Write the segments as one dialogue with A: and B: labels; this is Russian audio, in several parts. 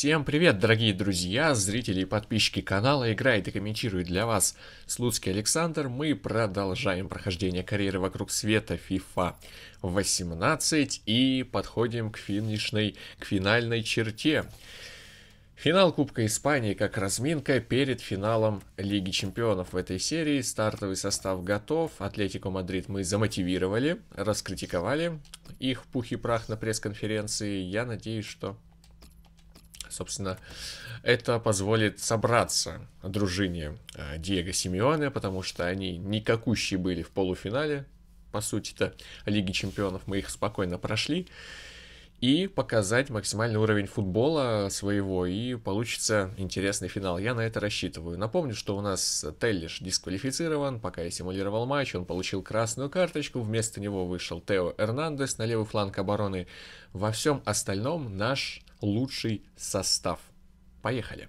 A: Всем привет, дорогие друзья, зрители и подписчики канала. Играет и комментирует для вас Слуцкий Александр. Мы продолжаем прохождение карьеры вокруг света FIFA 18 и подходим к финальной черте. Финал Кубка Испании как разминка перед финалом Лиги Чемпионов в этой серии. Стартовый состав готов. Атлетико Мадрид мы замотивировали, раскритиковали их в пух и прах на пресс-конференции. Я надеюсь, что, собственно, это позволит собраться дружине Диего Симеоне, потому что они никакущие были в полуфинале, по сути-то, Лиги Чемпионов. Мы их спокойно прошли. И показать максимальный уровень футбола своего, и получится интересный финал. Я на это рассчитываю. Напомню, что у нас Теллиш дисквалифицирован, пока я симулировал матч, он получил красную карточку, вместо него вышел Тео Эрнандес на левый фланг обороны. Во всем остальном наш лучший состав. Поехали.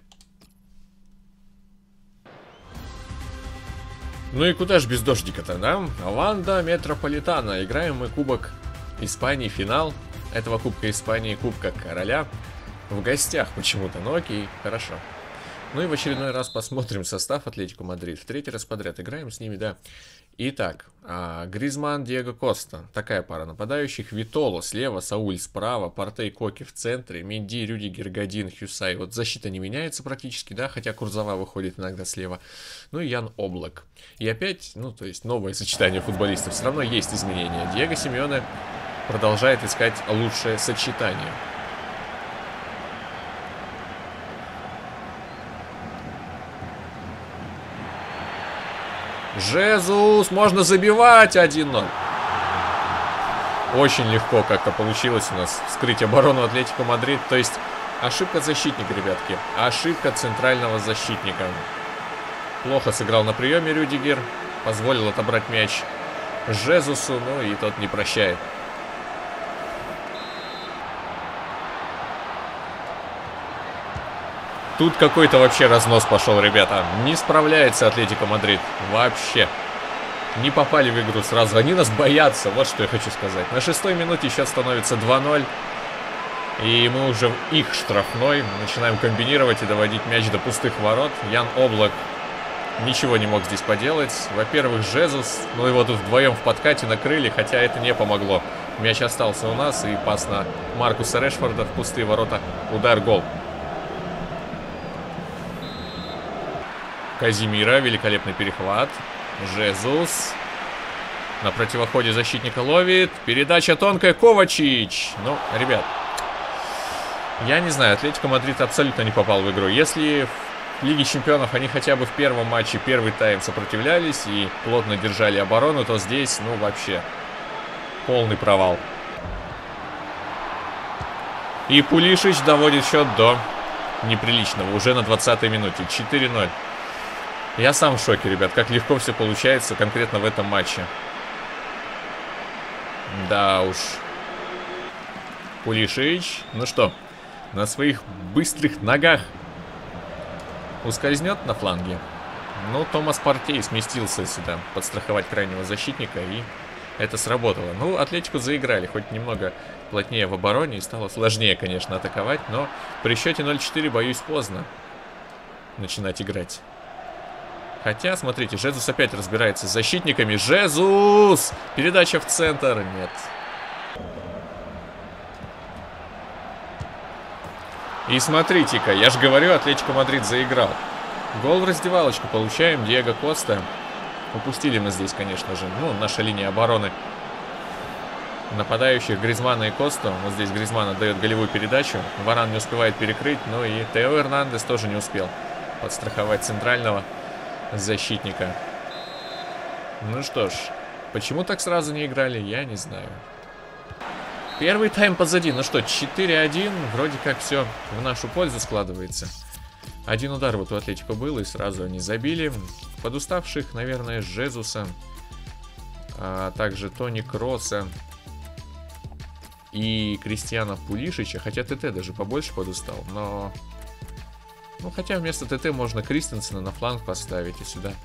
A: Ну и куда ж без дождика-то, да? Ванда Метрополитано. Играем мы Кубок Испании, финал этого Кубка Испании, Кубка Короля. В гостях почему-то, но окей, хорошо. Ну и в очередной раз посмотрим состав Атлетико Мадрид. В третий раз подряд играем с ними, да. Итак, Гризман, Диего Коста. Такая пара нападающих. Витоло слева, Сауль справа, Партей, Коки в центре, Менди, Рюдигер, Годин, Хьюсай. Вот защита не меняется практически, да, хотя Курзава выходит иногда слева. Ну и Ян Облак. И опять, ну то есть новое сочетание футболистов. Все равно есть изменения. Диего Симеоне продолжает искать лучшее сочетание. Жезус, можно забивать 1-0. Очень легко как-то получилось у нас вскрыть оборону Атлетико Мадрид. То есть ошибка защитника, ребятки. Ошибка центрального защитника. Плохо сыграл на приеме Рюдигер. Позволил отобрать мяч Жезусу, ну и тот не прощает. Тут какой-то вообще разнос пошел, ребята. Не справляется Атлетико Мадрид. Вообще. Не попали в игру сразу. Они нас боятся. Вот что я хочу сказать. На 6-й минуте счет становится 2-0. И мы уже в их штрафной начинаем комбинировать и доводить мяч до пустых ворот. Ян Облак ничего не мог здесь поделать. Во-первых, Жезус. Ну его тут вдвоем в подкате накрыли, хотя это не помогло. Мяч остался у нас. И пас на Маркуса Решфорда в пустые ворота. Удар, гол. Казимира, великолепный перехват. Жезус. На противоходе защитника ловит. Передача тонкая, Ковачич. Ну, ребят, я не знаю, Атлетико Мадрид абсолютно не попал в игру. Если в Лиге Чемпионов они хотя бы в первом матче, первый тайм сопротивлялись и плотно держали оборону, то здесь, ну, вообще полный провал. И Пулишич доводит счет до неприличного. Уже на 20-й минуте. 4-0. Я сам в шоке, ребят, как легко все получается конкретно в этом матче. Да уж. Пулишич, ну что, на своих быстрых ногах ускользнет на фланге. Ну, Томас Партей сместился сюда, подстраховать крайнего защитника, и это сработало. Ну, Атлетико заиграли, хоть немного плотнее в обороне, и стало сложнее, конечно, атаковать, но при счете 0-4, боюсь, поздно начинать играть. Хотя, смотрите, Жезус опять разбирается с защитниками. Жезус! Передача в центр. Нет. И смотрите-ка, я же говорю, Атлетико Мадрид заиграл. Гол в раздевалочку получаем. Диего Коста. Упустили мы здесь, конечно же. Ну, наша линия обороны нападающих Гризмана и Косту. Вот здесь Гризман отдает голевую передачу. Варан не успевает перекрыть. Ну и Тео Эрнандес тоже не успел подстраховать центрального защитника. Ну что ж, почему так сразу не играли, я не знаю. Первый тайм позади. Ну что, 4-1. Вроде как все в нашу пользу складывается. Один удар вот у Атлетико был, и сразу они забили. Подуставших, наверное, Жезуса, а также Тони Кросса и Кристиана Пулишича. Хотя ТТ даже побольше подустал, но... Ну, хотя вместо ТТ можно Кристенсена на фланг поставить и сюда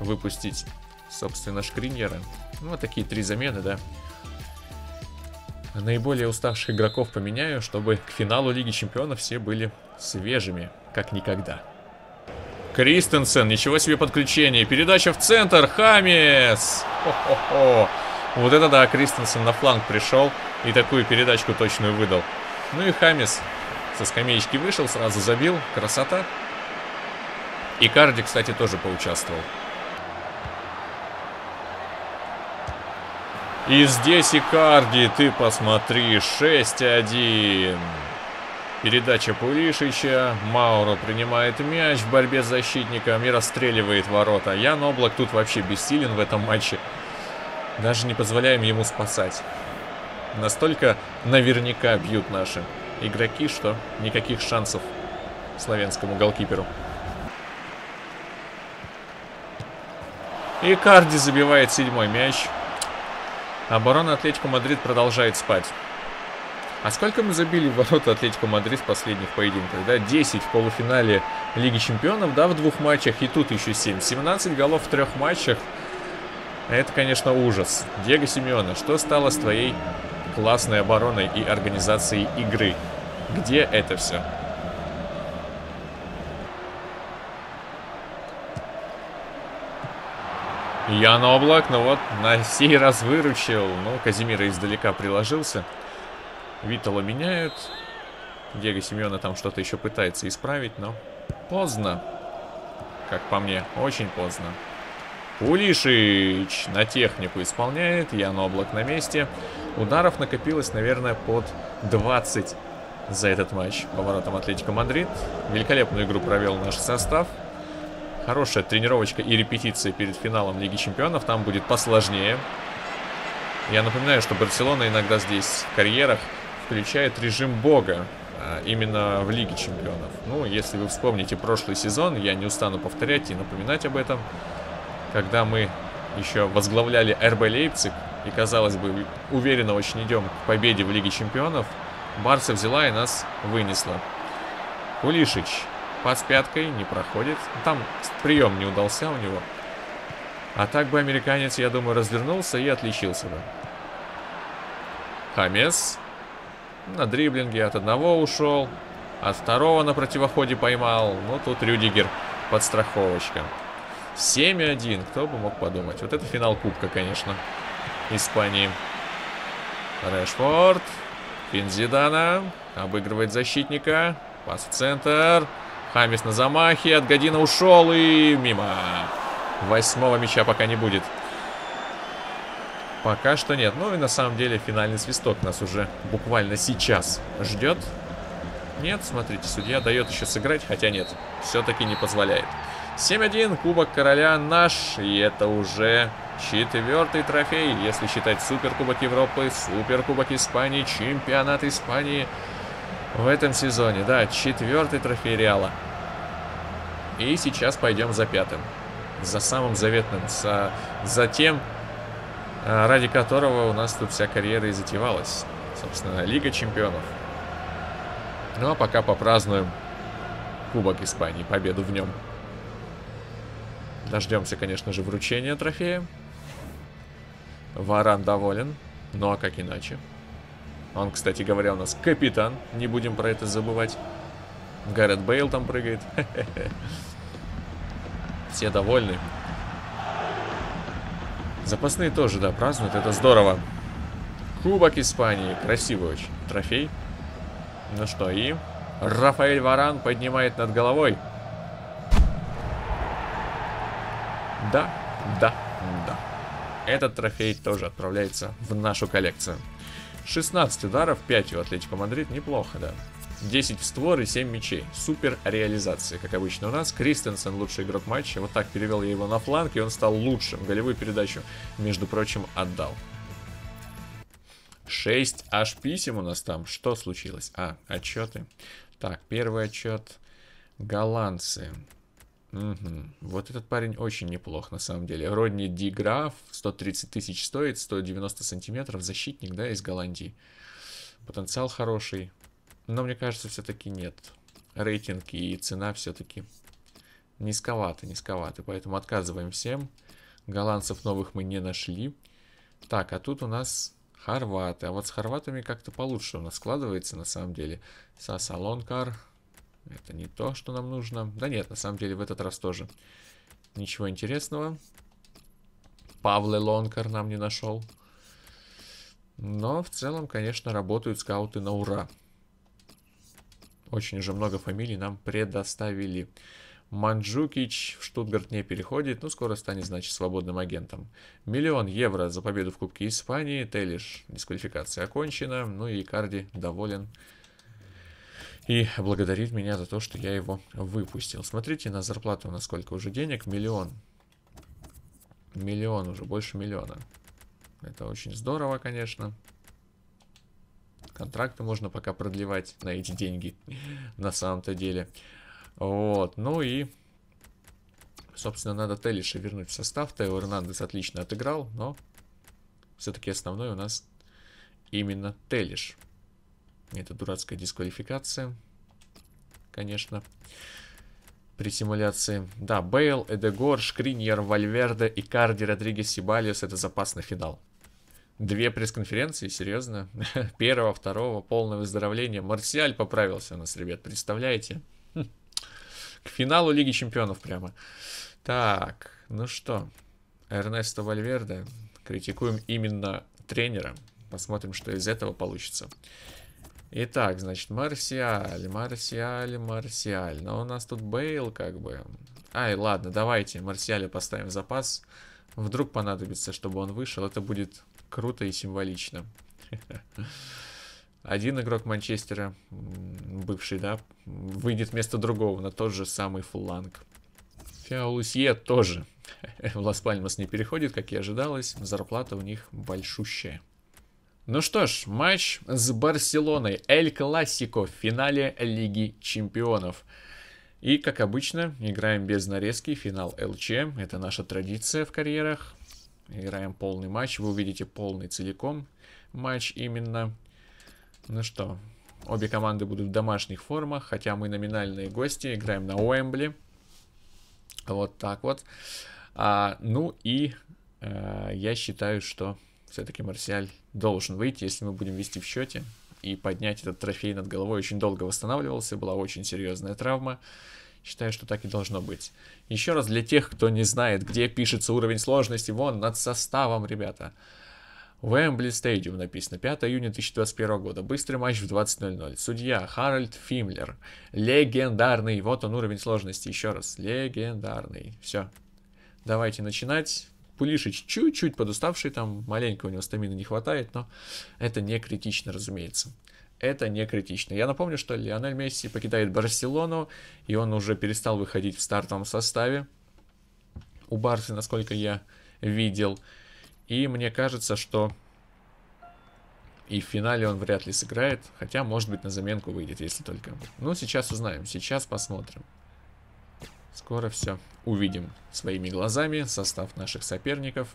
A: выпустить, собственно, Шкриньера. Ну, вот такие три замены, да. наиболее уставших игроков поменяю, чтобы к финалу Лиги Чемпионов все были свежими, как никогда. Кристенсен, ничего себе подключение. Передача в центр. Хамес. Хо-хо-хо. Вот это да, Кристенсен на фланг пришел и такую передачку точную выдал. Ну и Хамес со скамеечки вышел, сразу забил. Красота. Икарди, кстати, тоже поучаствовал. И здесь Икарди, ты посмотри, 6-1. Передача Пулишича. Мауро принимает мяч в борьбе с защитником и расстреливает ворота. Ян Облак тут вообще бессилен в этом матче. Даже не позволяем ему спасать. Настолько наверняка бьют наши игроки, что никаких шансов славянскому голкиперу. Икарди забивает 7-й мяч. Оборона Атлетико Мадрид продолжает спать. А сколько мы забили в ворота Атлетико Мадрид в последних поединках? Да, 10 в полуфинале Лиги Чемпионов, да, в 2 матчах. И тут еще 7. 17 голов в 3 матчах. Это, конечно, ужас. Диего Симеоне, что стало с твоей классной обороной и организацией игры? Где это все? Ян Облак, ну вот, на сей раз выручил. Ну, Казимира издалека приложился. Витала меняют. Диего Симеоне там что-то еще пытается исправить, но поздно. Как по мне, очень поздно. Пулишич на технику исполняет. Ян Облак на месте. Ударов накопилось, наверное, под 20 за этот матч по воротам Атлетико Мадрид. Великолепную игру провел наш состав. Хорошая тренировочка и репетиция перед финалом Лиги Чемпионов. Там будет посложнее. Я напоминаю, что Барселона иногда здесь в карьерах включает режим бога. Именно в Лиге Чемпионов. Ну, если вы вспомните прошлый сезон, я не устану повторять и напоминать об этом. Когда мы еще возглавляли РБ Лейпциг и, казалось бы, уверенно очень идем к победе в Лиге Чемпионов, Барса взяла и нас вынесла. Пулишич пас пяткой не проходит. Там прием не удался у него. А так бы американец, я думаю, развернулся и отличился бы. Хамес на дриблинге от одного ушел, от второго на противоходе поймал. Ну, тут Рюдигер подстраховочка. 7-1, кто бы мог подумать. Вот это финал Кубка, конечно, Испании. Решфорд, финт Зидана, обыгрывает защитника. Пас в центр. Хамес на замахе, от Година ушел и мимо. 8-го мяча пока не будет. Пока что нет. Ну и на самом деле финальный свисток нас уже буквально сейчас ждет. Нет, смотрите, судья дает еще сыграть, хотя нет, все-таки не позволяет. 7-1, Кубок Короля наш, и это уже 4-й трофей, если считать Суперкубок Европы, Суперкубок Испании, Чемпионат Испании в этом сезоне. Да, 4-й трофей Реала. И сейчас пойдем за 5-м. За самым заветным, за тем, ради которого у нас тут вся карьера и затевалась. Собственно, Лига Чемпионов. Ну а пока попразднуем Кубок Испании, победу в нем. Дождемся, конечно же, вручения трофея. Варан доволен. Ну а как иначе? Он, кстати говоря, у нас капитан. Не будем про это забывать. Гарет Бейл там прыгает. Все довольны. Запасные тоже, да, празднуют. Это здорово. Кубок Испании. Красивый очень трофей. Ну что, и Рафаэль Варан поднимает над головой. Да, да, да. Этот трофей тоже отправляется в нашу коллекцию. 16 ударов, 5 у Атлетико Мадрид. Неплохо, да. 10 в створ и 7 мячей. Супер реализация, как обычно у нас. Кристенсен лучший игрок матча. Вот так перевел я его на фланг, и он стал лучшим. Голевую передачу, между прочим, отдал. 6 аж писем у нас там. Что случилось? Отчеты. Так, первый отчет. Голландцы. Угу. Вот этот парень очень неплох, на самом деле. Родни Ди Граф, 130 тысяч стоит, 190 сантиметров, защитник, да, из Голландии. Потенциал хороший, но мне кажется, все-таки нет. Рейтинг и цена все-таки низковаты, поэтому отказываем всем. Голландцев новых мы не нашли. Так, а тут у нас Хорваты. А вот с хорватами как-то получше у нас складывается, на самом деле. Саса Лонкар. Это не то, что нам нужно. Да нет, на самом деле в этот раз тоже ничего интересного. Павле Лонкар нам не нашел. Но в целом, конечно, работают скауты на ура. Очень же много фамилий нам предоставили. Манджукич в Штутгарт не переходит, но скоро станет, значит, свободным агентом. 1 000 000 евро за победу в Кубке Испании. Телиш, дисквалификация окончена. Ну и Икарди доволен и благодарит меня за то, что я его выпустил. Смотрите, на зарплату у нас сколько уже денег? 1 000 000. 1 000 000 уже, больше 1 000 000. Это очень здорово, конечно. Контракты можно пока продлевать на эти деньги, на самом-то деле. Вот, ну и, собственно, надо Телиша вернуть в состав. Тео Эрнандес отлично отыграл, но все-таки основной у нас именно Телиш. Это дурацкая дисквалификация, конечно, при симуляции. Да, Бейл, Эдегор, Шкриньер, Вальверде, Икарди, Родригес, Сибалиос — это запас на финал. 2 пресс-конференции, серьезно. 1-го, 2-го, полное выздоровление. Марсиаль поправился у нас, ребят, представляете? К финалу Лиги Чемпионов прямо. Так, ну что, Эрнесто Вальверде. Критикуем именно тренера. Посмотрим, что из этого получится. Итак, значит, Марсиаль. Но у нас тут Бейл как бы. Ай, ладно, давайте Марсиаля поставим в запас. Вдруг понадобится, чтобы он вышел. Это будет круто и символично. Один игрок Манчестера, бывший, да, выйдет вместо другого на тот же самый фланг. Фиаулусье тоже в Лас-Пальмас не переходит, как и ожидалось. Зарплата у них большущая. Ну что ж, матч с Барселоной. Эль Классико в финале Лиги Чемпионов. И, как обычно, играем без нарезки. Финал ЛЧ. Это наша традиция в карьерах. Играем полный матч. Вы увидите полный целиком матч именно. Ну что, обе команды будут в домашних формах, хотя мы номинальные гости. Играем на Уэмбли. Вот так вот. Ну и я считаю, что все-таки Марсиаль должен выйти, если мы будем вести в счете. И поднять этот трофей над головой. Очень долго восстанавливался, была очень серьезная травма. Считаю, что так и должно быть. Еще раз для тех, кто не знает, где пишется уровень сложности. Вон, над составом, ребята. Уэмбли Стадиум написано. 5 июня 2021 года. Быстрый матч в 20:00. Судья Харальд Фимлер. Легендарный. Вот он, уровень сложности. Еще раз. Легендарный. Все. Давайте начинать. Пулишич чуть-чуть подуставший. Там маленько у него стамины не хватает. Но это не критично, разумеется. Это не критично. Я напомню, что Лионель Месси покидает Барселону. И он уже перестал выходить в стартовом составе. У Барсы, насколько я видел. И мне кажется, что и в финале он вряд ли сыграет. Хотя, может быть, на заменку выйдет, если только. Ну, сейчас узнаем. Сейчас посмотрим. Скоро все увидим своими глазами. Состав наших соперников.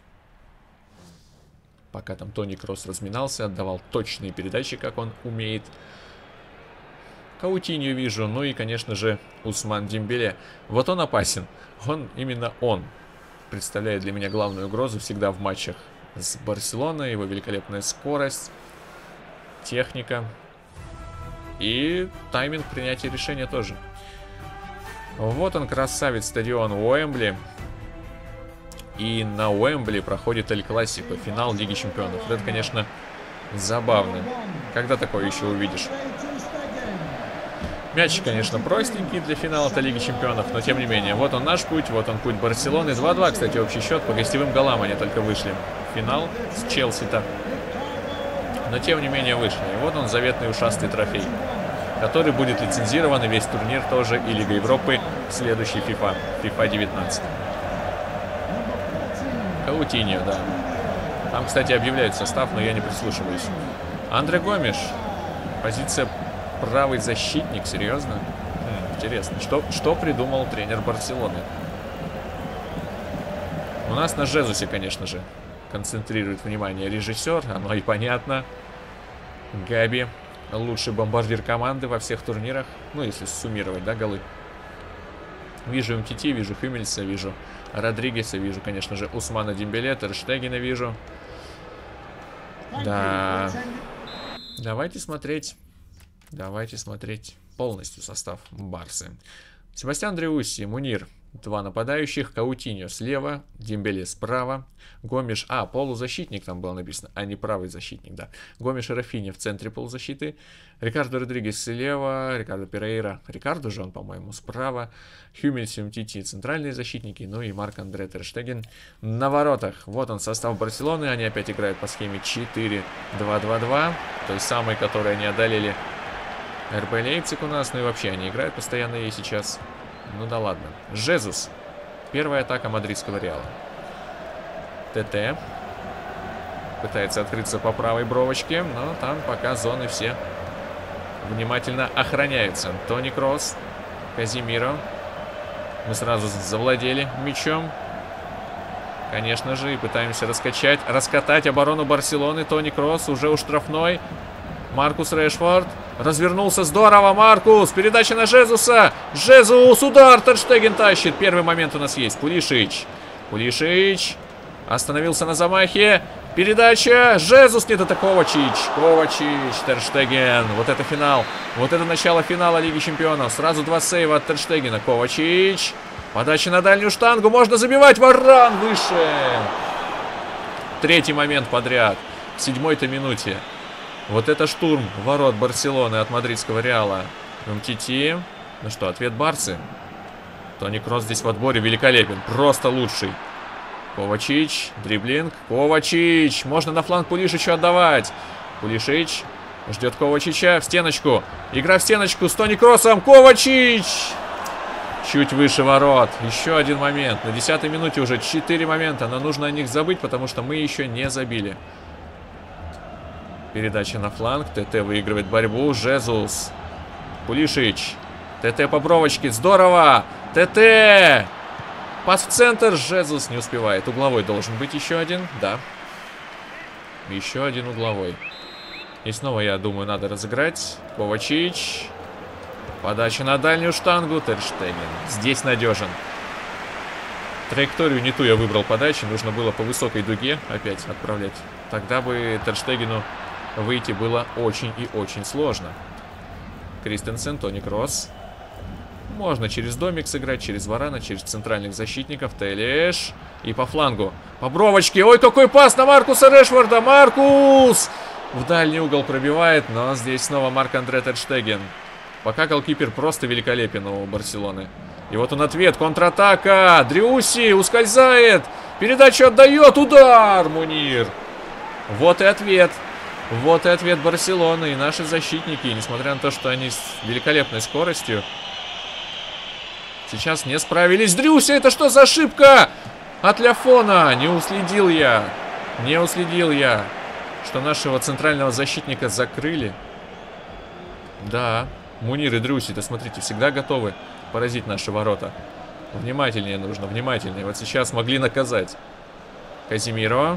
A: Пока там Тони Кросс разминался, отдавал точные передачи, как он умеет. Каутинью вижу. Ну и, конечно же, Усман Дембеле. Вот он опасен. Именно он представляет для меня главную угрозу всегда в матчах с Барселоной. Его великолепная скорость, техника и тайминг принятия решения тоже. Вот он, красавец, стадион Уэмбли. И на Уэмбли проходит Эль Классико, финал Лиги Чемпионов. Это, конечно, забавно. Когда такое еще увидишь? Мяч, конечно, простенький для финала-то Лиги Чемпионов, но тем не менее. Вот он наш путь, вот он путь Барселоны. 2-2, кстати, общий счет. По гостевым голам они только вышли в финал с Челси-то. Но тем не менее вышли. И вот он, заветный ушастый трофей, который будет лицензирован, и весь турнир тоже, и Лига Европы в следующей FIFA 19. Каутиньо, да. Там, кстати, объявляют состав, но я не прислушиваюсь. Андре Гомеш. Позиция правый защитник, серьезно? Интересно. Что придумал тренер Барселоны? У нас на Жезусе, конечно же, концентрирует внимание режиссер. Оно и понятно. Габи. Лучший бомбардир команды во всех турнирах. Ну, если суммировать, да, голы. Вижу МТТ, вижу Хюмельса, вижу Родригеса, вижу, конечно же, Усмана Дембеле, Тер Штегена вижу. Да. Давайте смотреть полностью состав Барсы. Себастьян Дриусси, Мунир. 2 нападающих, Каутиньо слева, Дембеле справа, Гомеш, полузащитник там было написано, а не правый защитник, да. Гомеш и Рафинья в центре полузащиты, Рикардо Родригес слева, Рикардо Перейра, Рикардо же он, по-моему, справа, Хюмельс и Умтити центральные защитники, ну и Марк-Андре Тер Штеген на воротах. Вот он состав Барселоны, они опять играют по схеме 4-2-2-2, той самой, которой они одолели РБ Лейпциг у нас, ну и вообще они играют постоянно ей сейчас. Ну да ладно. Жезус. Первая атака мадридского Реала. ТТ. Пытается открыться по правой бровочке, но там пока зоны все внимательно охраняются. Тони Кросс. Казимиро. Мы сразу завладели мячом. Конечно же, и пытаемся раскатать оборону Барселоны. Тони Кросс уже у штрафной. Маркус Решфорд. Развернулся здорово, Маркус. Передача на Жезуса. Жезус, удар. Тер Штеген тащит. Первый момент у нас есть. Пулишич. Пулишич. Остановился на замахе. Передача. Жезус. Нет, это Ковачич. Ковачич. Тер Штеген. Вот это финал. Вот это начало финала Лиги Чемпионов. Сразу 2 сейва от Тер Штегена. Ковачич. Подача на дальнюю штангу. Можно забивать. Варан выше. 3-й момент подряд. В 7-й-то минуте. Вот это штурм ворот Барселоны от мадридского Реала. МТТ. Ну что, ответ Барсы. Тони Кросс здесь в отборе великолепен. Просто лучший. Ковачич. Дриблинг. Ковачич. Можно на фланг Пулишичу отдавать. Пулишич. Ждет Ковачича. В стеночку. Игра в стеночку с Тони Кроссом. Ковачич. Чуть выше ворот. Еще один момент. На 10-й минуте уже 4 момента. Но нужно о них забыть, потому что мы еще не забили. Передача на фланг. ТТ выигрывает борьбу. Жезус. Пулишич. ТТ по бровочке. Здорово. ТТ. Пас в центр. Жезус не успевает. Угловой должен быть еще один. Да. Еще один угловой. И снова, я думаю, надо разыграть. Ковачич. Подача на дальнюю штангу. Тер Штеген. Здесь надежен. Траекторию не ту я выбрал подачи. Нужно было по высокой дуге опять отправлять. Тогда бы Тер Штегену выйти было очень и очень сложно. Кристенсен, Тони Кросс. Можно через домик сыграть, через Варана, через центральных защитников. Телеш. И по флангу. По бровочке. Ой, какой пас на Маркуса Решфорда. Маркус! В дальний угол пробивает, но здесь снова Марк-Андре Тер Штеген. Пока голкипер просто великолепен у Барселоны. И вот он ответ. Контратака. Дриусси ускользает. Передачу отдает. Удар. Мунир. Вот и ответ. Вот и ответ Барселоны. И наши защитники, несмотря на то, что они с великолепной скоростью, сейчас не справились. Дрюся, это что за ошибка? От Ляфона. Не уследил я. Не уследил я, что нашего центрального защитника закрыли. Да. Мунир и Дрюси-то, смотрите, всегда готовы поразить наши ворота. Внимательнее нужно, внимательнее. Вот сейчас могли наказать. Казимиро.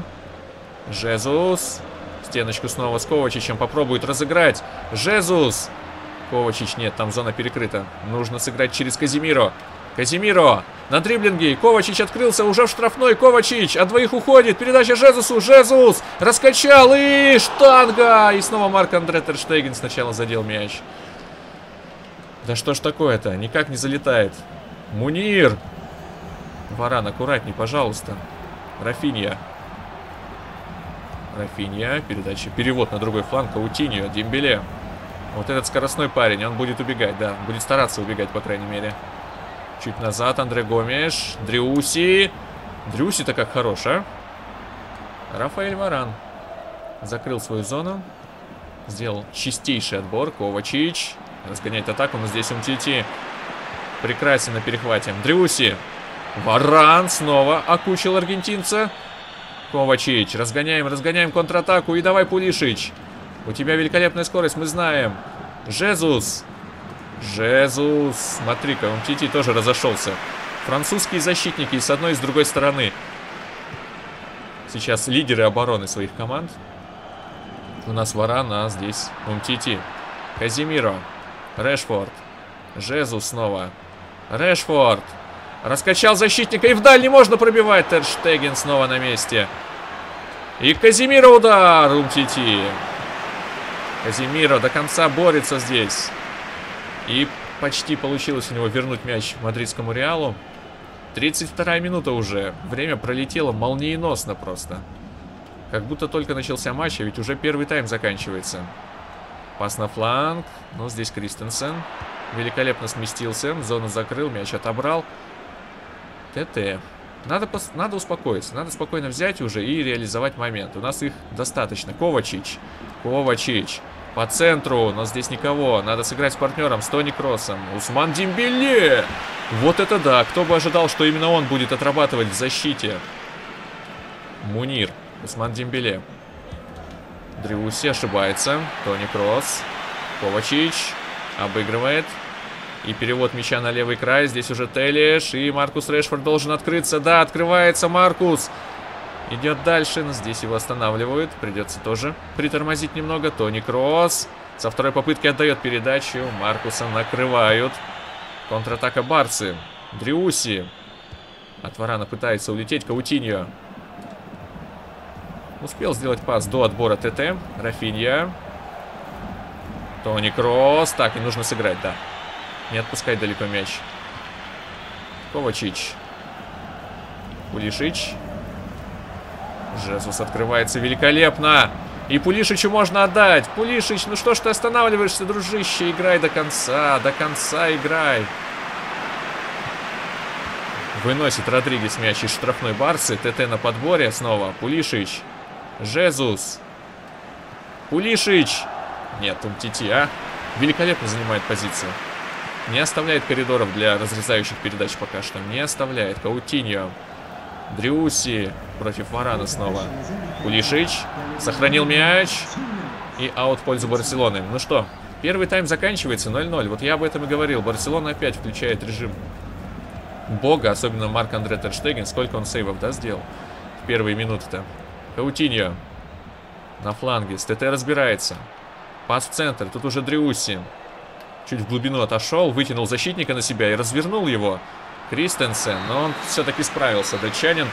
A: Жезус. Стеночку снова с Ковачичем попробует разыграть. Жезус. Ковачич, нет, там зона перекрыта. Нужно сыграть через Казимиро. Казимиро на дриблинге. Ковачич открылся уже в штрафной. Ковачич от двоих уходит. Передача Жезусу. Жезус раскачал и штанга. И снова Марк-Андре Тер Штеген сначала задел мяч. Да что ж такое-то? Никак не залетает. Мунир. Варан, аккуратней, пожалуйста. Рафинья. Рафинья. Передача. Перевод на другой фланг. Каутиньо. Дембеле. Вот этот скоростной парень. Он будет убегать, да. Будет стараться убегать, по крайней мере. Чуть назад. Андре Гомеш. Дриусси. Дрюси-то как хорош, а? Рафаэль Варан. Закрыл свою зону. Сделал чистейший отбор. Ковачич. Разгоняет атаку, но здесь Умтити прекрасен на перехвате. Дрюси. Варан снова окучил аргентинца. Ковачич. Разгоняем, разгоняем контратаку. И давай, Пулишич. У тебя великолепная скорость, мы знаем. Жезус. Жезус. Смотри-ка, Умтити тоже разошелся. Французские защитники и с одной и с другой стороны. Сейчас лидеры обороны своих команд. У нас Варан, а здесь Умтити. Казимиро. Решфорд. Жезус снова. Решфорд. Раскачал защитника. И вдаль не можно пробивать. Тер Штеген снова на месте. И Казимиро удар! Умтити. Казимиро до конца борется здесь. И почти получилось у него вернуть мяч мадридскому Реалу. 32-я минута уже. Время пролетело молниеносно просто. Как будто только начался матч, а ведь уже первый тайм заканчивается. Пас на фланг. Ну, здесь Кристенсен. Великолепно сместился. Зону закрыл, мяч отобрал. ТТ. Надо успокоиться. Надо спокойно взять уже и реализовать момент. У нас их достаточно. Ковачич. Ковачич. По центру. Но здесь никого. Надо сыграть с партнером, с Тони Кроссом. Усман Дембеле. Вот это да. Кто бы ожидал, что именно он будет отрабатывать в защите. Мунир. Усман Дембеле. Дриуси ошибается. Тони Кросс. Ковачич. Обыгрывает. И перевод мяча на левый край. Здесь уже Телеш. И Маркус Решфорд должен открыться. Да, открывается Маркус. Идет дальше. Но здесь его останавливают. Придется тоже притормозить немного. Тони Кросс. Со второй попытки отдает передачу. Маркуса накрывают. Контратака Барсы. Дриуси. От Варана пытается улететь. Каутиньо. Успел сделать пас до отбора ТТ. Рафинья. Тони Кросс. Так, и нужно сыграть, да. Не отпускать далеко мяч. Ковачич. Пулишич. Жезус открывается великолепно. И Пулишичу можно отдать. Пулишич, ну что ж ты останавливаешься, дружище? Играй до конца. До конца играй. Выносит Родригес мяч из штрафной Барсы. ТТ на подборе снова. Пулишич. Жезус. Пулишич. Нет, Умтити, а. Великолепно занимает позицию. Не оставляет коридоров для разрезающих передач пока что. Не оставляет. Каутиньо. Дриуси против Варана снова. Пулишич. Сохранил мяч. И аут в пользу Барселоны. Ну что, первый тайм заканчивается 0-0. Вот я об этом и говорил. Барселона опять включает режим бога. Особенно Марк-Андре тер Штеген. Сколько он сейвов, да, сделал в первые минуты-то. Каутиньо. На фланге. С ТТ разбирается. Пас в центр. Тут уже Дриуси. Чуть в глубину отошел, вытянул защитника на себя и развернул его. Кристенсен, но он все-таки справился, датчанин.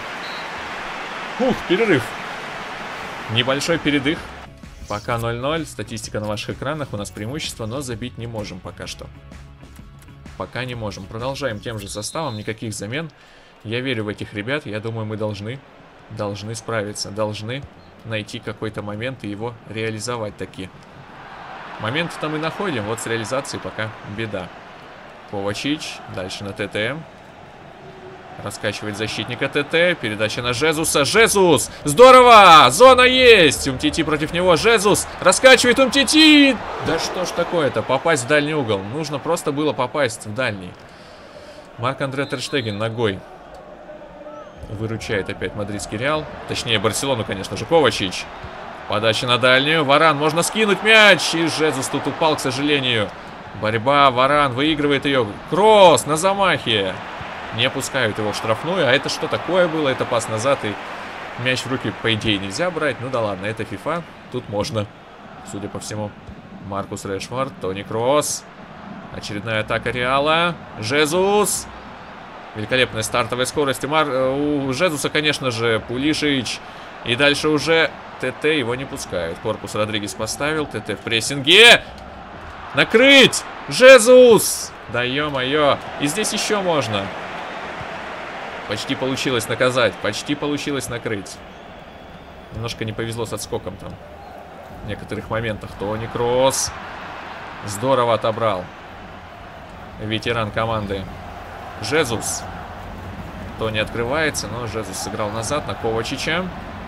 A: Ух, перерыв. Небольшой передых. Пока 0-0, статистика на ваших экранах, у нас преимущество, но забить не можем пока что. Пока не можем. Продолжаем тем же составом, никаких замен. Я верю в этих ребят, я думаю, мы должны справиться, должны найти какой-то момент и его реализовать таки. Моменты-то мы находим, вот с реализацией пока беда. Ковачич, дальше на ТТ. Раскачивает защитника ТТ, передача на Жезуса. Жезус! Здорово! Зона есть! Умтити против него, Жезус! Раскачивает Умтити! Да что ж такое-то, попасть в дальний угол. Нужно просто было попасть в дальний. Марк-Андре тер Штеген ногой выручает опять мадридский Реал. Точнее, Барселону, конечно же, Ковачич. Подача на дальнюю. Варан, можно скинуть мяч. И Жезус тут упал, к сожалению. Борьба. Варан выигрывает ее. Кросс на замахе. Не пускают его в штрафную. А это что такое было? Это пас назад. И мяч в руки, по идее, нельзя брать. Ну да ладно, это FIFA. Тут можно. Судя по всему. Маркус Решфорд. Тони Кросс. Очередная атака Реала. Жезус. Великолепная стартовая скорость. У Жезуса, конечно же, Пулишич. И дальше уже... ТТ его не пускают. Корпус Родригес поставил. ТТ в прессинге. Накрыть! Жезус! Да ё-моё. И здесь еще можно. Почти получилось наказать. Почти получилось накрыть. Немножко не повезло с отскоком там. В некоторых моментах. Тони Кросс. Здорово отобрал. Ветеран команды. Жезус. Тони открывается, но Жезус сыграл назад на Ковачича.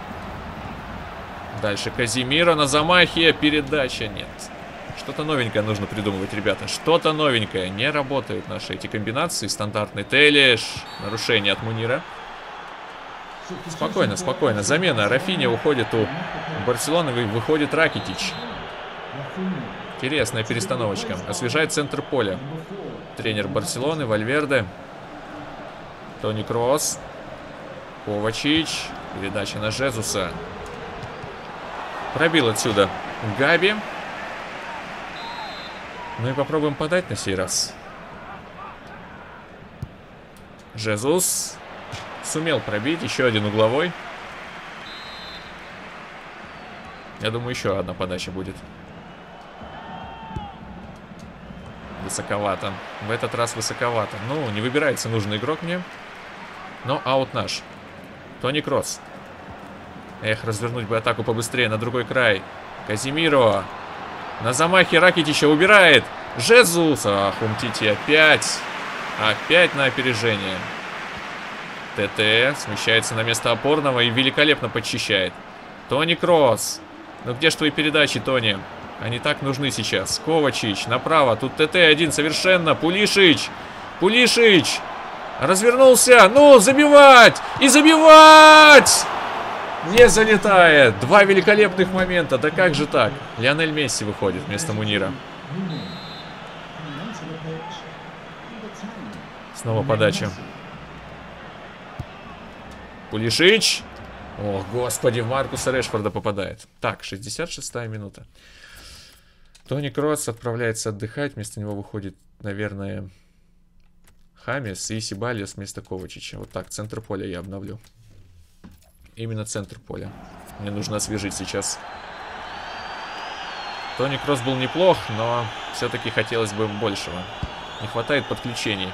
A: Дальше Казимиро на замахе. Передача нет. Что-то новенькое нужно придумывать, ребята. Что-то новенькое. Не работают наши эти комбинации. Стандартный Телеш. Нарушение от Мунира. Спокойно, спокойно. Замена. Рафинья уходит у Барселоны. Выходит Ракитич. Интересная перестановочка. Освежает центр поля. Тренер Барселоны Вальверде. Тони Кросс. Ковачич. Передача на Жезуса. Пробил отсюда Габи. Ну и попробуем подать на сей раз. Жезус сумел пробить. Еще один угловой. Я думаю, еще одна подача будет. Высоковато. В этот раз высоковато. Ну, не выбирается нужный игрок мне. Но аут наш. Тони Кросс. Эх, развернуть бы атаку побыстрее на другой край. Казимиро. На замахе Ракитича убирает. Жезус. Ах, Умтити опять. Опять на опережение. ТТ смещается на место опорного и великолепно подчищает. Тони Кросс. Ну где ж твои передачи, Тони? Они так нужны сейчас. Ковачич направо. Тут ТТ один совершенно. Пулишич. Пулишич. Развернулся. Ну, забивать. И забивать. Не залетает. Два великолепных момента. Да как же так? Лионель Месси выходит вместо Мунира. Снова подача. Пулишич. О, господи, в Маркуса Решфорда попадает. Так, 66-я минута. Тони Кросс отправляется отдыхать. Вместо него выходит, наверное, Хамес и Сибальос вместо Ковачича. Вот так, центр поля я обновлю. Именно центр поля. Мне нужно освежить сейчас. Тони Кросс был неплох, но все-таки хотелось бы большего. Не хватает подключений.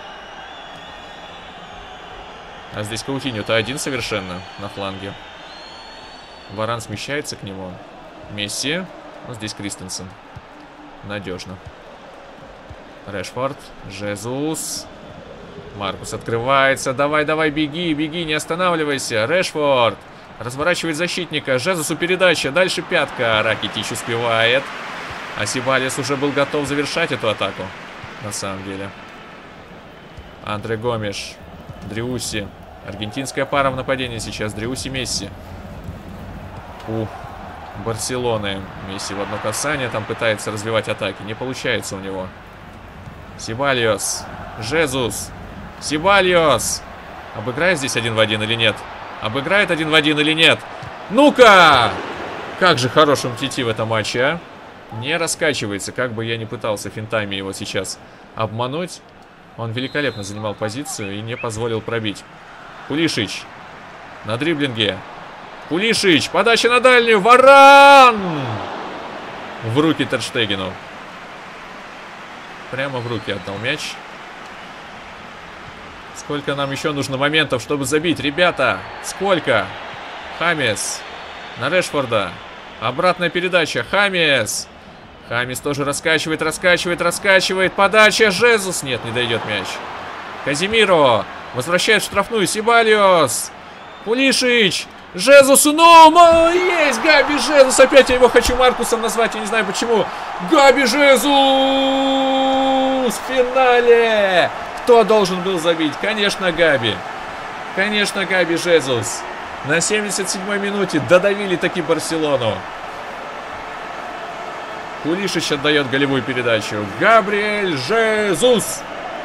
A: А здесь Каутиньо-то один совершенно на фланге. Варан смещается к нему. Месси. Ну, здесь Кристенсен. Надежно. Решфорд. Жезус. Маркус открывается. Давай, давай, беги, беги, не останавливайся. Решфорд. Разворачивает защитника. Жезусу передача. Дальше пятка. Ракитич успевает. А Сибальос уже был готов завершать эту атаку. На самом деле. Андре Гомеш. Дриуси. Аргентинская пара в нападении сейчас. Дриуси, Месси. У Барселоны. Месси в одно касание там пытается развивать атаки. Не получается у него. Сибальос. Жезус. Сибальос. Обыграет здесь 1 в 1 или нет? Обыграет 1 в 1 или нет? Ну-ка! Как же хорош Умтити в этом матче, а? Не раскачивается. Как бы я ни пытался финтами его сейчас обмануть. Он великолепно занимал позицию и не позволил пробить. Пулишич. На дриблинге. Пулишич. Подача на дальнюю. Варан! В руки Тер Штегену. Прямо в руки отдал мяч. Сколько нам еще нужно моментов, чтобы забить? Ребята, сколько? Хамес. На Решфорда. Обратная передача. Хамес. Хамес тоже раскачивает, раскачивает, раскачивает. Подача. Жезус. Нет, не дойдет мяч. Казимиро. Возвращает в штрафную. Сибальос. Пулишич. Жезусу. Ну, есть Габи Жезус. Опять я его хочу Маркусом назвать. Я не знаю почему. Габи Жезус. В финале. Кто должен был забить? Конечно, Габи. Конечно, Габи Жезус. На 77-й минуте додавили таки Барселону. Пулишич отдает голевую передачу. Габриэль Жезус.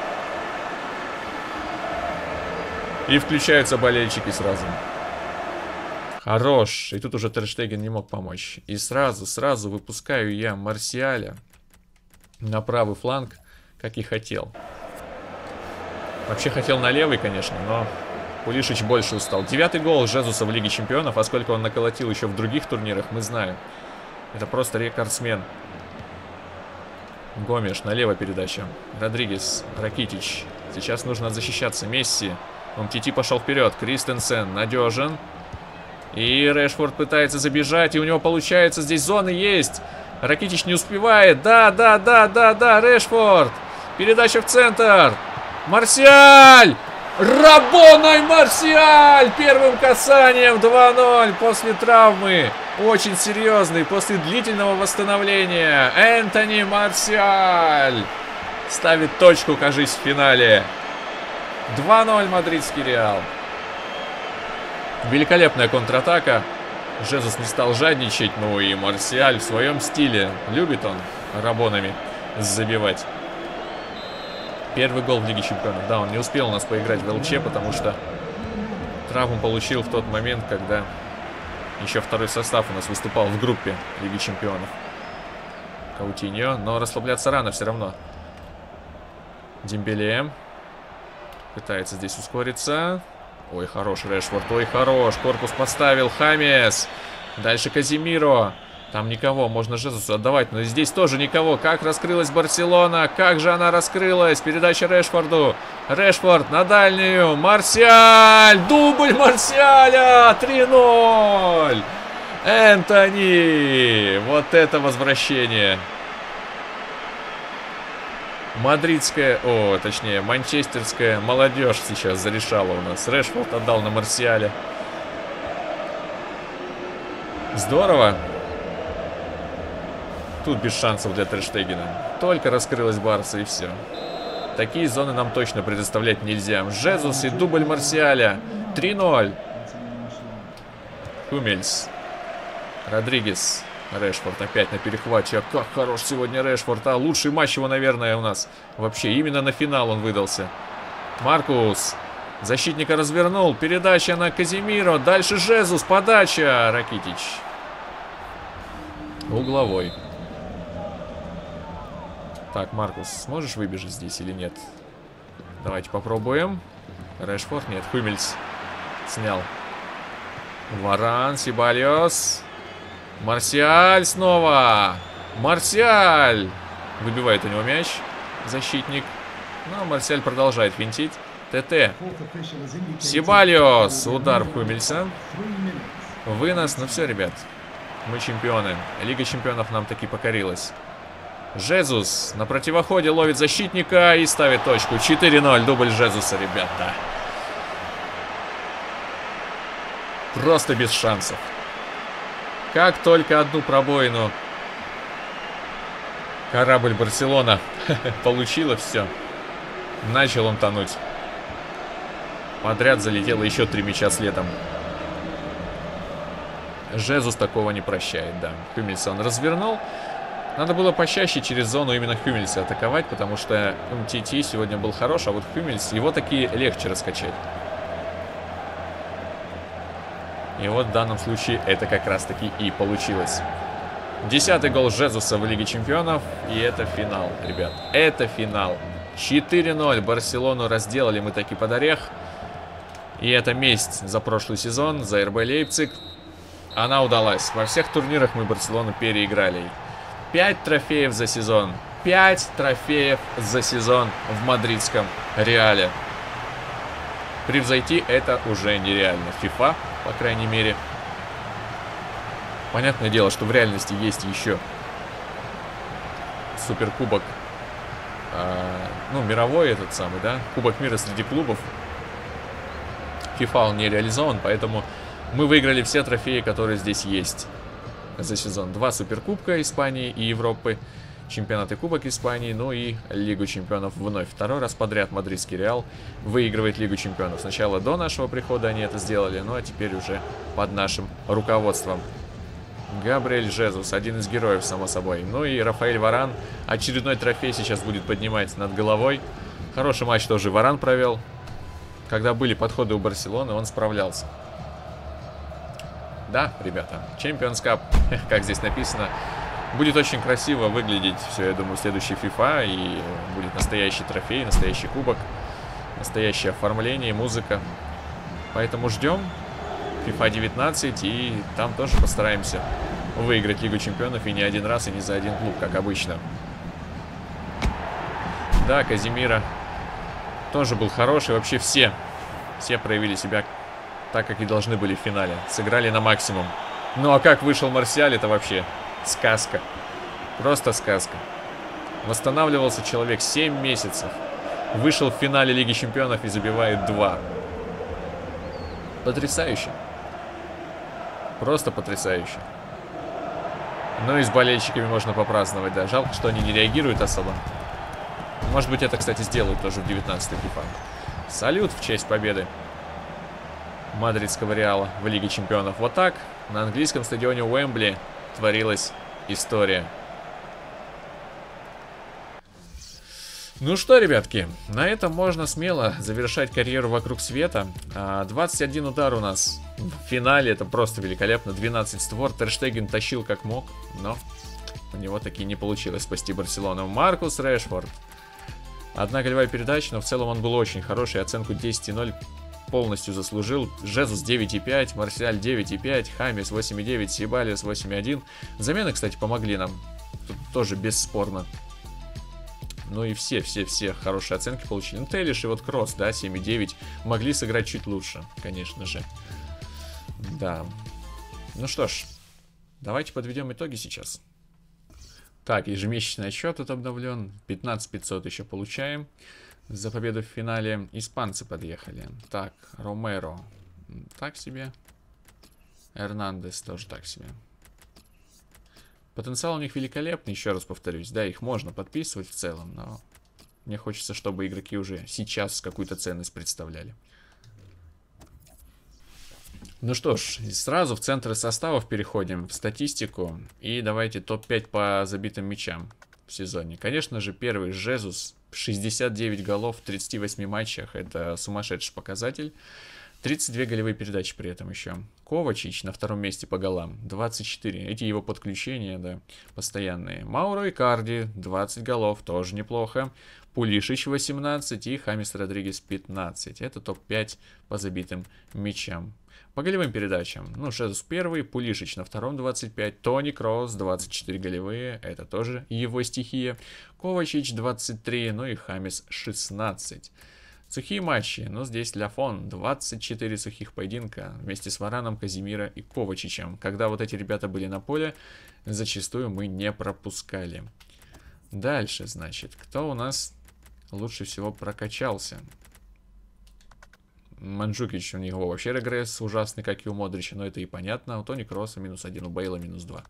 A: И включаются болельщики сразу. Хорош. И тут уже Тер Штеген не мог помочь. И сразу выпускаю я Марсиаля на правый фланг, как и хотел. Вообще хотел на левый, конечно, но Пулишич больше устал. 9-й гол Жезуса в Лиге Чемпионов, а сколько он наколотил еще в других турнирах, мы знаем. Это просто рекордсмен. Гомеш, налево передача. Родригес, Ракитич. Сейчас нужно защищаться. Месси. Умтити пошел вперед. Кристенсен надежен. И Решфорд пытается забежать, и у него получается. Здесь зоны есть. Ракитич не успевает. Да, Решфорд. Передача в центр. Марсиаль! Рабоной Марсиаль! Первым касанием 2-0 после травмы. Очень серьезный. После длительного восстановления. Энтони Марсиаль ставит точку, кажись, в финале. 2-0 мадридский Реал. Великолепная контратака. Жезус не стал жадничать. Ну и Марсиаль в своем стиле. Любит он рабонами забивать. Первый гол в Лиге Чемпионов. Да, он не успел у нас поиграть в ЛЧ, потому что травму получил в тот момент, когда еще второй состав у нас выступал в группе Лиги Чемпионов. Каутиньо, но расслабляться рано все равно. Дембеле пытается здесь ускориться. Ой, хорош Решфорд, ой, хорош. Корпус поставил. Хамес. Дальше Казимиро. Там никого, можно Жезусу отдавать, но здесь тоже никого. Как раскрылась Барселона, как же она раскрылась. Передача Решфорду. Решфорд на дальнюю. Марсиаль, дубль Марсиаля, 3-0. Энтони, вот это возвращение. Мадридская, точнее, манчестерская молодежь сейчас зарешала у нас. Решфорд отдал на Марсиаля. Здорово. Тут без шансов для Тер Штегена. Только раскрылась Барса и все. Такие зоны нам точно предоставлять нельзя. Жезус и дубль Марсиаля. 3-0. Хумельс. Родригес. Решфорд опять на перехвате. Как хорош сегодня Решфорд. Лучший матч его, наверное, у нас. Вообще, именно на финал он выдался. Маркус. Защитника развернул. Передача на Казимиро. Дальше Жезус. Подача. Ракитич. Угловой. Так, Маркус, сможешь выбежать здесь или нет? Давайте попробуем. Решфорд, нет. Хумельс снял. Варан, Сибальос. Марсиаль снова. Марсиаль. Выбивает у него мяч. Защитник. Но Марсиаль продолжает винтить. ТТ. Сибальос. Удар Хумельса. Вынос. Ну все, ребят. Мы чемпионы. Лига чемпионов нам таки покорилась. Жезус на противоходе ловит защитника и ставит точку. 4-0. Дубль Жезуса, ребята. Просто без шансов. Как только одну пробоину корабль Барселона получила, все. Начал он тонуть. Подряд залетело еще 3 мяча следом. Жезус такого не прощает, да. Хюмельса он развернул. Надо было почаще через зону именно Хюмельса атаковать, потому что МТТ сегодня был хорош, а вот Хюмельс, его таки легче раскачать. И вот в данном случае это как раз таки и получилось. 10-й гол Жезуса в Лиге Чемпионов, и это финал, ребят. Это финал. 4-0. Барселону разделали мы таки под орех. И это месть за прошлый сезон, за РБ Лейпциг. Она удалась. Во всех турнирах мы Барселону переиграли. 5 трофеев за сезон. 5 трофеев за сезон в мадридском Реале. Превзойти это уже нереально. FIFA, по крайней мере. Понятное дело, что в реальности есть еще суперкубок. Ну, мировой этот самый, да? Кубок мира среди клубов. FIFA он не реализован, поэтому мы выиграли все трофеи, которые здесь есть за сезон. 2 суперкубка Испании и Европы, чемпионат и кубок Испании, ну и Лигу чемпионов вновь. 2-й раз подряд мадридский Реал выигрывает Лигу чемпионов. Сначала до нашего прихода они это сделали, ну а теперь уже под нашим руководством. Габриэль Жезус, один из героев, само собой. Ну и Рафаэль Варан очередной трофей сейчас будет поднимать над головой. Хороший матч тоже Варан провел. Когда были подходы у Барселоны, он справлялся. Да, ребята, Champions Cup, как здесь написано, будет очень красиво выглядеть все, я думаю, в следующей FIFA. И будет настоящий трофей, настоящий кубок, настоящее оформление, музыка. Поэтому ждем FIFA 19, и там тоже постараемся выиграть Лигу Чемпионов. И не один раз, и не за один клуб, как обычно. Да, Казимиро тоже был хороший. Вообще все проявили себя так, как и должны были в финале. Сыграли на максимум. Ну а как вышел Марсиаль, это вообще сказка. Просто сказка. Восстанавливался человек 7 месяцев. Вышел в финале Лиги Чемпионов и забивает 2. Потрясающе. Просто потрясающе. Ну и с болельщиками можно попраздновать, да. Жалко, что они не реагируют особо. Может быть, это, кстати, сделают тоже в 19-й FIFA. Салют в честь победы мадридского Реала в Лиге Чемпионов. Вот так на английском стадионе Уэмбли творилась история. Ну что, ребятки, на этом можно смело завершать карьеру вокруг света. 21 удар у нас в финале, это просто великолепно. 12 створ, Тер Штеген тащил как мог, но у него таки не получилось спасти Барселону. Маркус Решфорд. Одна голевая передача, но в целом он был очень хороший. Оценку 10,0 полностью заслужил. Жезус 9,5, Марсиаль 9,5, Хамис 8,9, Сибалиус 8,1. Замены, кстати, помогли нам. Тут тоже бесспорно. Ну и все хорошие оценки получили. Ну, Тейлиш и вот Кросс, да, 7,9. Могли сыграть чуть лучше, конечно же. Да. Ну что ж, давайте подведем итоги сейчас. Так, ежемесячный отчет тут обновлен. 15 500 еще получаем за победу в финале. Испанцы подъехали. Так, Ромеро. Так себе. Эрнандес тоже так себе. Потенциал у них великолепный, еще раз повторюсь. Да, их можно подписывать в целом, но мне хочется, чтобы игроки уже сейчас какую-то ценность представляли. Ну что ж, сразу в центры составов переходим, в статистику. И давайте топ-5 по забитым мячам в сезоне. Конечно же, первый Жезус. 69 голов в 38 матчах. Это сумасшедший показатель. 32 голевые передачи при этом еще. Ковачич на втором месте по голам. 24. Эти его подключения, да, постоянные. Мауро Икарди. 20 голов. Тоже неплохо. Пулишич 18 и Хамис Родригес 15. Это топ-5 по забитым мячам. По голевым передачам. Ну, Жезус первый, Пулишич на втором 25, Тони Кросс 24 голевые, это тоже его стихия. Ковачич 23, ну и Хамис 16. Сухие матчи, ну здесь Ляфон 24 сухих поединка вместе с Вараном, Казимира и Ковачичем. Когда вот эти ребята были на поле, зачастую мы не пропускали. Дальше, значит, кто у нас лучше всего прокачался? Манджукич, у него вообще регресс ужасный, как и у Модрича, но это и понятно. У Тони Кросса -1, у Бейла -2.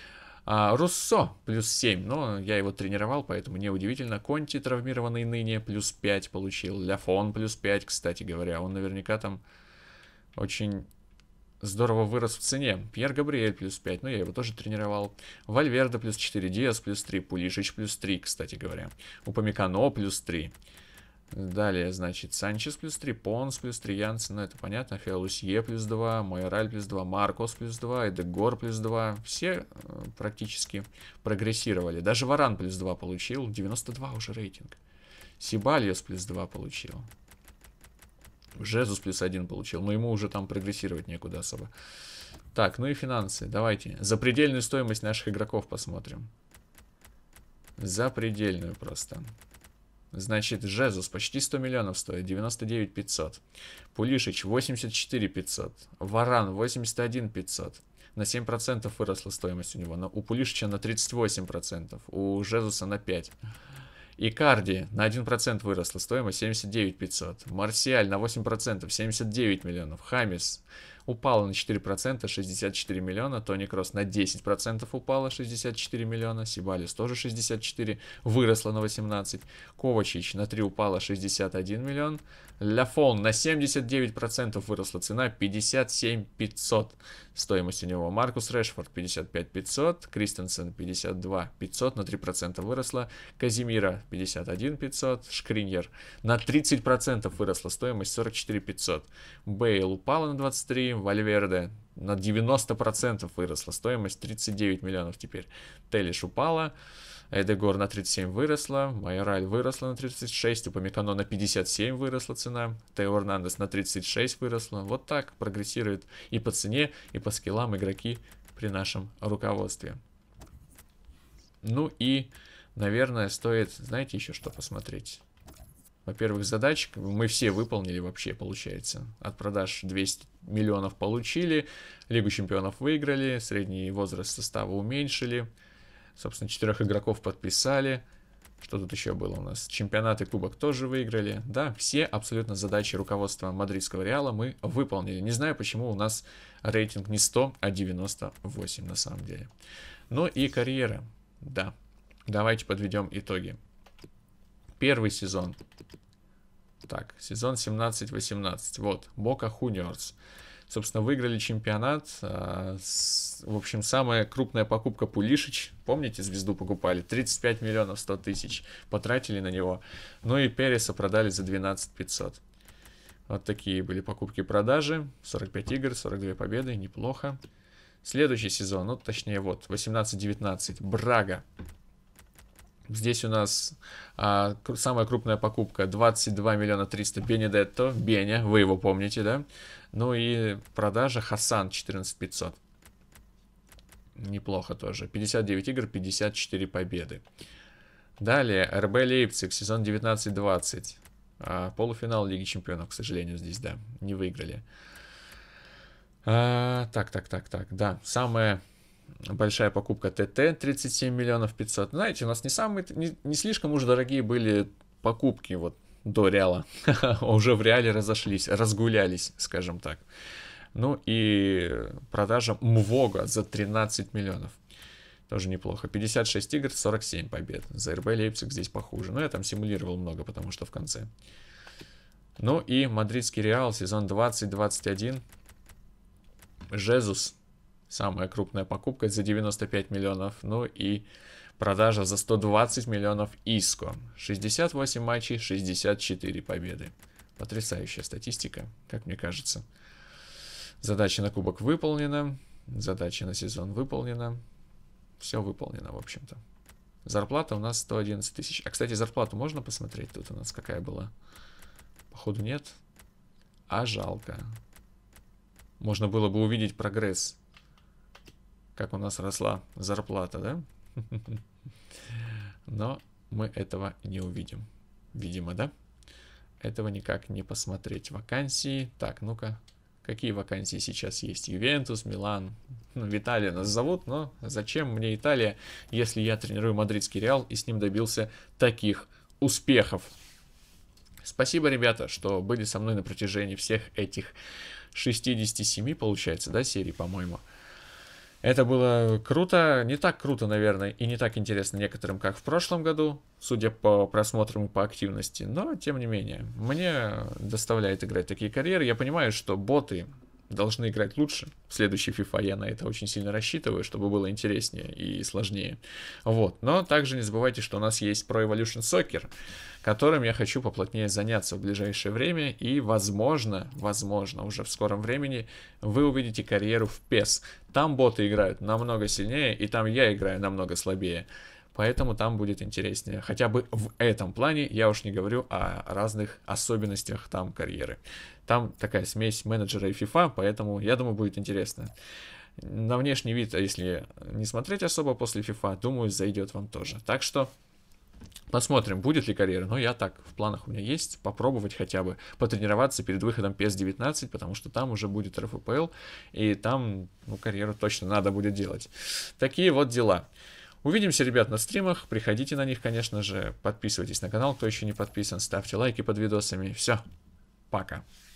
A: Руссо +7, но я его тренировал, поэтому неудивительно. Конти, травмированный ныне, +5 получил. Ляфон +5, кстати говоря. Он наверняка там очень здорово вырос в цене. Пьер Габриэль +5, но я его тоже тренировал. Вальверде +4, Диас +3, Пулишич +3, кстати говоря. Упамекано +3. Далее, значит, Санчес +3, Понс +3, Янсен, ну это понятно, Феолусье +2, Майораль +2, Маркос +2, Эдегор +2. Все практически прогрессировали. Даже Варан +2 получил, 92 уже рейтинг. Сибальос +2 получил. Жезус +1 получил, но ему уже там прогрессировать некуда особо. Так, ну и финансы, давайте. Запредельную стоимость наших игроков посмотрим. Запредельную просто. Значит, Жезус почти 100 миллионов стоит, 99 500. Пулишич 84 500. Варан 81 500. На 7% выросла стоимость у него. У Пулишича на 38%. У Жезуса на 5%. Икарди на 1% выросла стоимость, 79 500. Марсиаль на 8%, 79 миллионов. Хамис упала на 4%, 64 миллиона. Тони Кросс на 10% упала, 64 миллиона. Сибалис тоже 64, выросла на 18. Ковачич на 3 упала, 61 миллион. Ляфон на 79% выросла цена, 57 500 стоимость у него. Маркус Решфорд 55 500, Кристенсен 52 500, на 3% выросла. Казимира 51 500, Шкриньер на 30% выросла стоимость, 44 500. Бейл упала на 23, Вальверде на 90% выросла стоимость, 39 миллионов теперь. Тейлиш упала. Эдегор на 37 выросла, Майораль выросла на 36, Упамекано на 57 выросла цена, Тео Эрнандес на 36 выросла. Вот так прогрессирует и по цене, и по скиллам игроки при нашем руководстве. Ну и, наверное, стоит, знаете, еще что посмотреть. Во-первых, задач мы все выполнили вообще, получается. От продаж 200 миллионов получили, Лигу чемпионов выиграли, средний возраст состава уменьшили. Собственно, 4 игроков подписали. Что тут еще было у нас? Чемпионат и кубок тоже выиграли. Да, все абсолютно задачи руководства мадридского Реала мы выполнили. Не знаю, почему у нас рейтинг не 100, а 98 на самом деле. Ну и карьера. Да, давайте подведем итоги. Первый сезон. Так, сезон 17-18. Вот, Бока Хуниорс. Собственно, выиграли чемпионат. В общем, самая крупная покупка Пулишич. Помните, звезду покупали? 35 миллионов 100 тысяч. Потратили на него. Ну и Переса продали за 12 500. Вот такие были покупки-продажи. 45 игр, 42 победы. Неплохо. Следующий сезон, ну точнее вот, 18-19. Брага. Здесь у нас самая крупная покупка 22 миллиона 300 Бенедетто, Беня, вы его помните, да? Ну и продажа Хасан 14 500. Неплохо тоже. 59 игр, 54 победы. Далее, РБ Лейпциг, сезон 19-20. Полуфинал Лиги Чемпионов, к сожалению, здесь, да, не выиграли. Так, да, самая большая покупка ТТ, 37 миллионов 500. Знаете, у нас не слишком уж дорогие были покупки вот до Реала. Уже в Реале разгулялись, скажем так. Ну и продажа Мвога за 13 миллионов. Тоже неплохо. 56 игр, 47 побед. За РБ Лейпциг здесь похуже. Но я там симулировал много, потому что в конце. Ну и мадридский Реал, сезон 20-21. Жезус. Самая крупная покупка за 95 миллионов. Ну и продажа за 120 миллионов Иско. 68 матчей, 64 победы. Потрясающая статистика, как мне кажется. Задача на кубок выполнена. Задача на сезон выполнена. Все выполнено, в общем-то. Зарплата у нас 111 тысяч. А, кстати, зарплату можно посмотреть? Тут у нас какая была? Походу нет. А жалко. Можно было бы увидеть прогресс. Как у нас росла зарплата, да? Но мы этого не увидим. Видимо, да? Этого никак не посмотреть. Вакансии. Так, ну-ка. Какие вакансии сейчас есть? Ювентус, Милан. Ну, в Италию нас зовут, но зачем мне Италия, если я тренирую мадридский Реал и с ним добился таких успехов? Спасибо, ребята, что были со мной на протяжении всех этих 67, получается, да, серий, по-моему. Это было круто, не так круто, наверное, и не так интересно некоторым, как в прошлом году, судя по просмотрам и по активности, но, тем не менее, мне доставляет играть такие карьеры. Я понимаю, что боты должны играть лучше. В следующей FIFA я на это очень сильно рассчитываю, чтобы было интереснее и сложнее. Вот. Но также не забывайте, что у нас есть Pro Evolution Soccer, которым я хочу поплотнее заняться в ближайшее время. И, возможно, уже в скором времени вы увидите карьеру в PES. Там боты играют намного сильнее, и там я играю намного слабее. Поэтому там будет интереснее. Хотя бы в этом плане, я уж не говорю о разных особенностях там карьеры. Там такая смесь менеджера и FIFA, поэтому, я думаю, будет интересно. На внешний вид, если не смотреть особо после FIFA, думаю, зайдет вам тоже. Так что посмотрим, будет ли карьера. Но я так, в планах у меня есть, попробовать хотя бы потренироваться перед выходом PES-19, потому что там уже будет РФПЛ, и там, ну, карьеру точно надо будет делать. Такие вот дела. Увидимся, ребят, на стримах. Приходите на них, конечно же. Подписывайтесь на канал, кто еще не подписан. Ставьте лайки под видосами. Все. Пока.